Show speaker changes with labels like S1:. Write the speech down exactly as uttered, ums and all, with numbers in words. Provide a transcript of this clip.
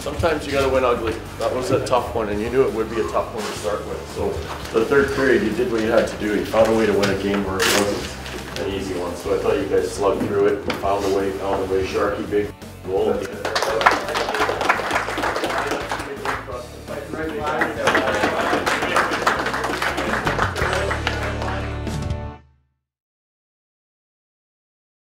S1: sometimes you got to win ugly. That was a tough one, and you knew it would be a tough one to start with. So the third period, you did what you had to do. You found a way to win a game where it wasn't an easy one. So I thought you guys slugged through it, found a way, found a way. Sharky, big goal.